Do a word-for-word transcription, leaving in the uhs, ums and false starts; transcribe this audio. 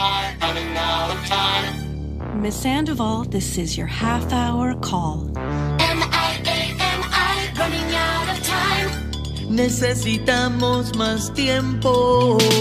car, running out of time. Miss Sandoval, this is your half-hour call. M I A M I, running out of time. Necesitamos más tiempo.